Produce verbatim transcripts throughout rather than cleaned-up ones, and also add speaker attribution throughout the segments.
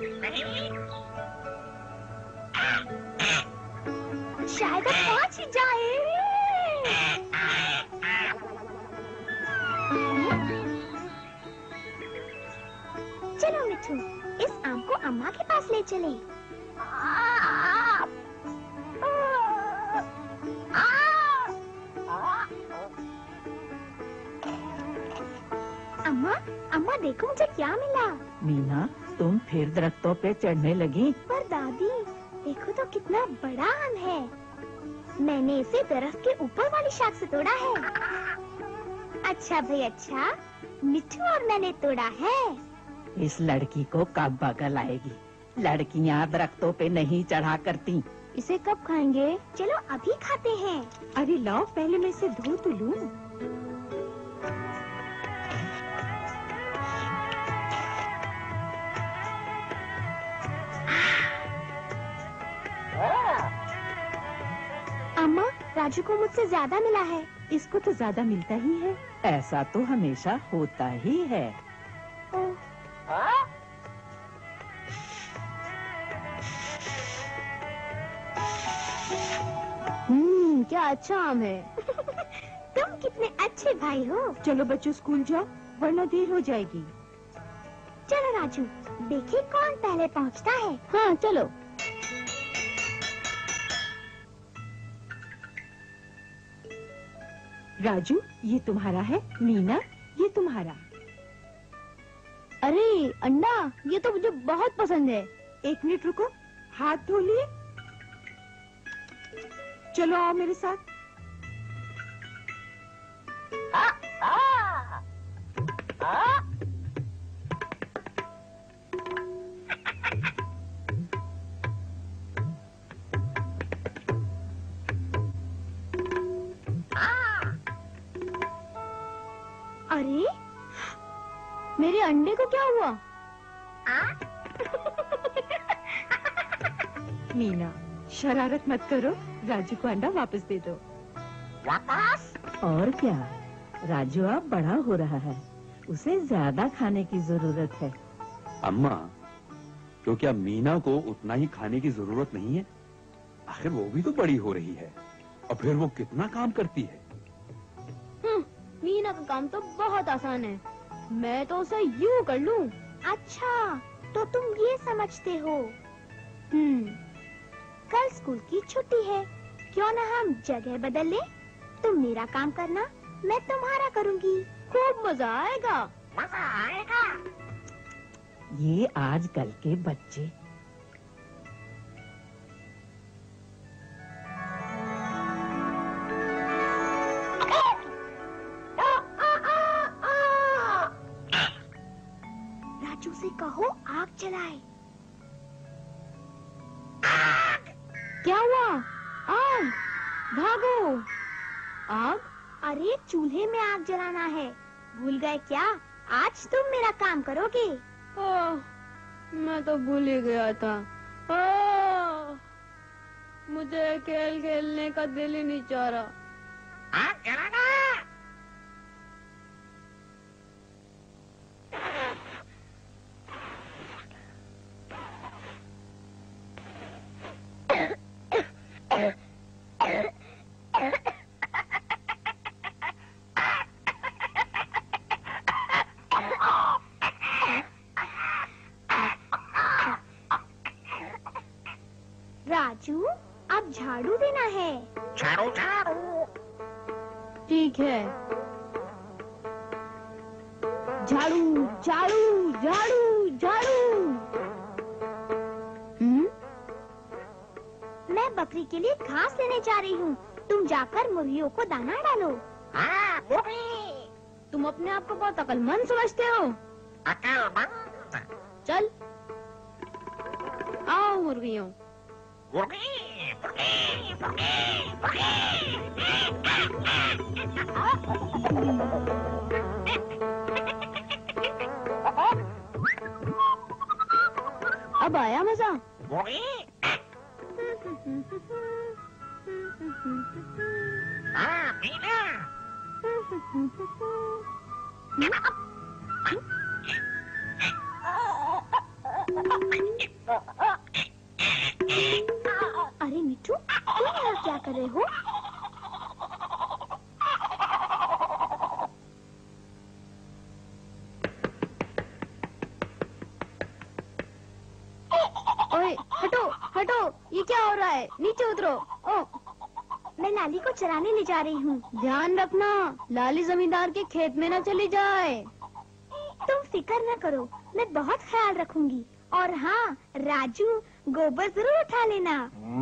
Speaker 1: शायद अब पहुंच ही जाए। चलो मिठू, इस आम को अम्मा के पास ले चले। अम्मा, अम्मा देखो मुझे क्या मिला।
Speaker 2: मीना, तुम फिर दरख्तों पे चढ़ने लगी?
Speaker 1: पर दादी, देखो तो कितना बड़ा आम है। मैंने इसे दरख्त के ऊपर वाली शाख से तोड़ा है। अच्छा भाई अच्छा, मिठू और मैंने तोड़ा है।
Speaker 2: इस लड़की को कब बगल आएगी? लड़कियां दरख्तों पे नहीं चढ़ा करती।
Speaker 1: इसे कब खाएंगे? चलो अभी खाते हैं।
Speaker 3: अरे लाओ, पहले मैं इसे धो तो लूं।
Speaker 1: अम्मा, राजू को मुझसे ज्यादा मिला है।
Speaker 3: इसको तो ज्यादा मिलता ही है।
Speaker 2: ऐसा तो हमेशा होता ही है।
Speaker 1: हम्म, क्या अच्छा आम है। तुम कितने अच्छे भाई हो।
Speaker 3: चलो बच्चों स्कूल जाओ, वरना देर हो जाएगी।
Speaker 1: चलो राजू, देखिए कौन पहले पहुंचता है।
Speaker 3: हाँ चलो। राजू, ये तुम्हारा है। मीना, ये तुम्हारा।
Speaker 1: अरे अंडा, ये तो मुझे बहुत पसंद है।
Speaker 3: एक मिनट रुको, हाथ धो लिए? चलो आओ मेरे साथ।
Speaker 2: आ, आ, आ।
Speaker 1: अरे, मेरे अंडे को क्या हुआ?
Speaker 3: मीना, शरारत मत करो, राजू को अंडा वापस दे दो।
Speaker 2: वापस? और क्या, राजू अब बड़ा हो रहा है, उसे ज्यादा खाने की जरूरत है।
Speaker 4: अम्मा, तो क्या मीना को उतना ही खाने की जरूरत नहीं है? आखिर वो भी तो बड़ी हो रही है और फिर वो कितना काम करती है।
Speaker 1: मीना का काम तो बहुत आसान है, मैं तो उसे यूं कर लूं। अच्छा, तो तुम ये समझते हो। हम्म, कल स्कूल की छुट्टी है, क्यों ना हम जगह बदल ले? तुम मेरा काम करना, मैं तुम्हारा करूंगी। खूब मजा आएगा। मजा आएगा।
Speaker 2: ये आजकल के बच्चे।
Speaker 1: राजू से कहो आग जलाए। क्या हुआ? आग! भागो! आग? अरे चूल्हे में आग जलाना है, भूल गए क्या? आज तुम मेरा काम करोगे।
Speaker 5: ओह, मैं तो भूल ही गया था। ओह, मुझे खेल खेलने का दिल ही नहीं चाह रहा।
Speaker 2: आग जलाना।
Speaker 1: राजू, अब झाड़ू देना है।
Speaker 2: झाड़ू झाड़ू।
Speaker 5: ठीक है।
Speaker 1: झाड़ू झाड़ू झाड़ू झाड़ू। हम्म? मैं बकरी के लिए घास लेने जा रही हूँ, तुम जाकर मुर्गियों को दाना डालो।
Speaker 2: हाँ, मुर्गी।
Speaker 5: तुम अपने आप को बहुत अक्लमंद समझते हो।
Speaker 2: अक्लमंद?
Speaker 5: चल आओ मुर्गियों।
Speaker 2: मुर्गी, मुर्गी, मुर्गी, मुर्गी।
Speaker 5: अब आया मजा।
Speaker 2: मुर्गी। हाँ, मीना।
Speaker 1: अरे मिट्टू, तुम यहाँ क्या कर रहे हो?
Speaker 5: ओए, हटो हटो, ये क्या हो रहा है? नीचे उतरो। ओ,
Speaker 1: मैं लाली को चराने ले जा रही हूँ।
Speaker 5: ध्यान रखना, लाली जमींदार के खेत में न चली जाए।
Speaker 1: तुम फिक्र न करो, मैं बहुत ख्याल रखूंगी। और हाँ राजू, गोबर जरूर उठा लेना।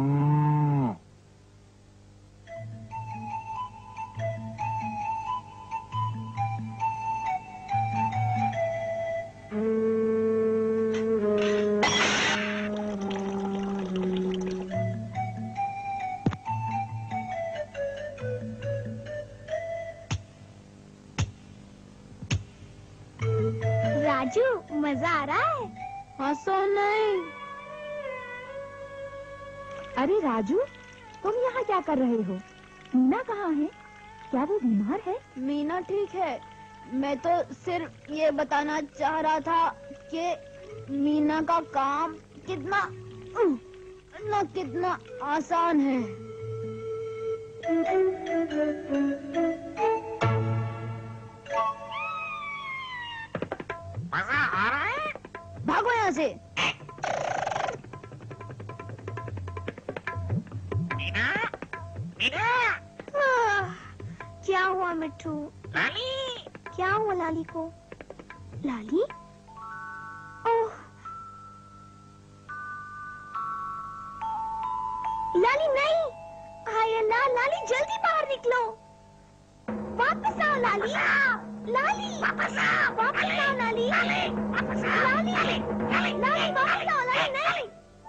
Speaker 1: राजू, मजा आ रहा है?
Speaker 5: हंसो नहीं।
Speaker 2: अरे राजू, तुम यहाँ क्या कर रहे हो? मीना कहाँ है? क्या वो बीमार है?
Speaker 5: मीना ठीक है। मैं तो सिर्फ ये बताना चाह रहा था कि मीना का काम कितना न कितना आसान है।
Speaker 6: मजा आ रहा है?
Speaker 5: भागो यहाँ से।
Speaker 6: मीना, मीना,
Speaker 1: आह, क्या हुआ मिट्टू?
Speaker 6: लाली,
Speaker 1: क्या हुआ लाली को? लाली? ओह, लाली नहीं! हाय अल्लाह, लाली जल्दी बाहर निकलो। वापस आओ लाली। लाली
Speaker 6: वापस आओ,
Speaker 1: वापस आओ लाली।
Speaker 6: लाली, वापस आओ,
Speaker 1: लाली
Speaker 6: लाली, लाली,
Speaker 1: लाली वापस आओ लाली। नहीं,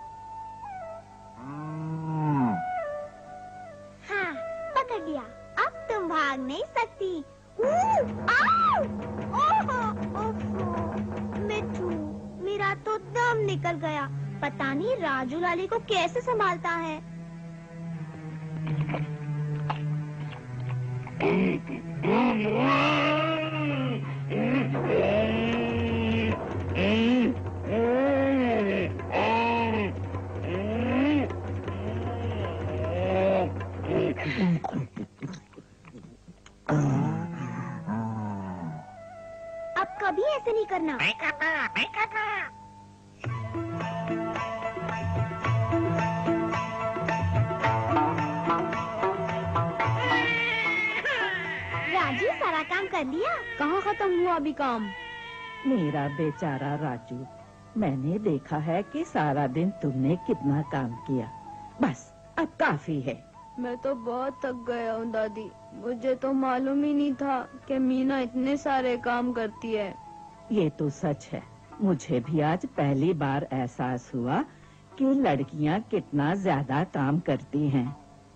Speaker 1: हाँ पकड़ लिया। अब तुम भाग नहीं सकती। ऊ, आओ! ओहो, ओफो, मिट्टू, मेरा तो दम निकल गया। पता नहीं राजू लाली को कैसे संभालता है। अब कभी ऐसे नहीं करना।
Speaker 6: नहीं करना, नहीं करना।
Speaker 1: राजू सारा काम कर लिया?
Speaker 5: कहाँ खत्म हुआ अभी काम?
Speaker 2: मेरा बेचारा राजू, मैंने देखा है कि सारा दिन तुमने कितना काम किया। बस अब काफी है।
Speaker 5: मैं तो बहुत थक गया हूँ दादी। मुझे तो मालूम ही नहीं था कि मीना इतने सारे काम करती है।
Speaker 2: ये तो सच है। मुझे भी आज पहली बार एहसास हुआ कि लड़कियां कितना ज्यादा काम करती हैं।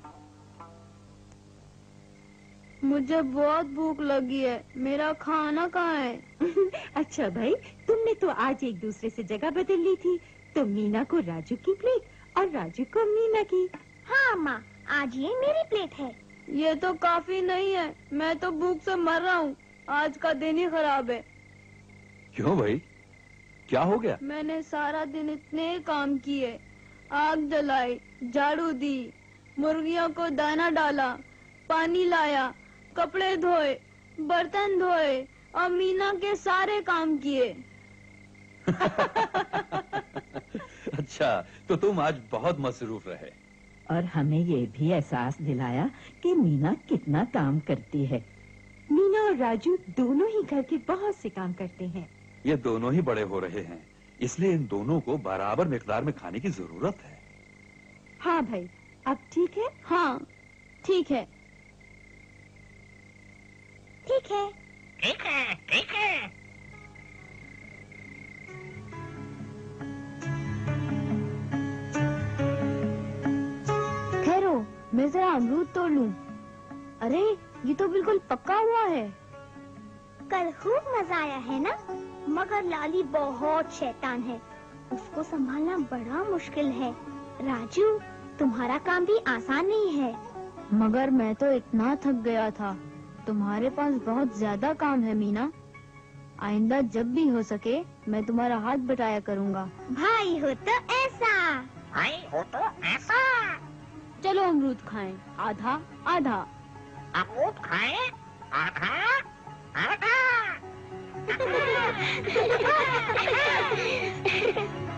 Speaker 5: मुझे बहुत भूख लगी है। मेरा खाना कहाँ है?
Speaker 3: अच्छा भाई, तुमने तो आज एक दूसरे से जगह बदल ली थी। तो मीना को राजू की प्लेट और राजू को मीना की।
Speaker 1: हाँ माँ, आज ये मेरी प्लेट है।
Speaker 5: ये तो काफी नहीं है। मैं तो भूख से मर रहा हूँ। आज का दिन ही खराब है।
Speaker 4: क्यों भाई, क्या हो गया?
Speaker 5: मैंने सारा दिन इतने काम किए। आग जलाई, झाड़ू दी, मुर्गियों को दाना डाला, पानी लाया, कपड़े धोए, बर्तन धोए और मीना के सारे काम किए।
Speaker 4: अच्छा, तो तुम आज बहुत मसरूफ रहे।
Speaker 2: और हमें ये भी एहसास दिलाया कि मीना कितना काम करती है।
Speaker 3: मीना और राजू दोनों ही घर के बहुत से काम करते हैं।
Speaker 4: ये दोनों ही बड़े हो रहे हैं, इसलिए इन दोनों को बराबर मिकदार में खाने की जरूरत है।
Speaker 3: हाँ भाई, अब ठीक है?
Speaker 5: हाँ ठीक है।
Speaker 1: ठीक है।
Speaker 6: ठीक है, ठीक है।
Speaker 5: ठहरो, मैं जरा अमरूद तोड़ लूं। अरे ये तो बिल्कुल पक्का हुआ है।
Speaker 1: कल खूब मजा आया है ना? मगर लाली बहुत शैतान है। उसको संभालना बड़ा मुश्किल है। राजू, तुम्हारा काम भी आसान नहीं है।
Speaker 5: मगर मैं तो इतना थक गया था। तुम्हारे पास बहुत ज्यादा काम है मीना। आइंदा जब भी हो सके मैं तुम्हारा हाथ बटाया करूँगा।
Speaker 1: भाई हो तो ऐसा।
Speaker 6: भाई हो तो ऐसा।
Speaker 5: चलो अमरूद खाएं, आधा आधा।
Speaker 6: अमरूद खाए आधा आधा।